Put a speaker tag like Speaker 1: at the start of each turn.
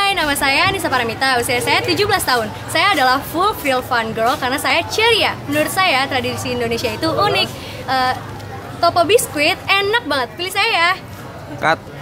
Speaker 1: Hai, nama saya Anissa Paramita, usia saya 17 tahun. Saya adalah full real fun girl karena saya ceria. Menurut saya, tradisi Indonesia itu unik. Topo biskuit enak banget, pilih saya ya.
Speaker 2: Cut.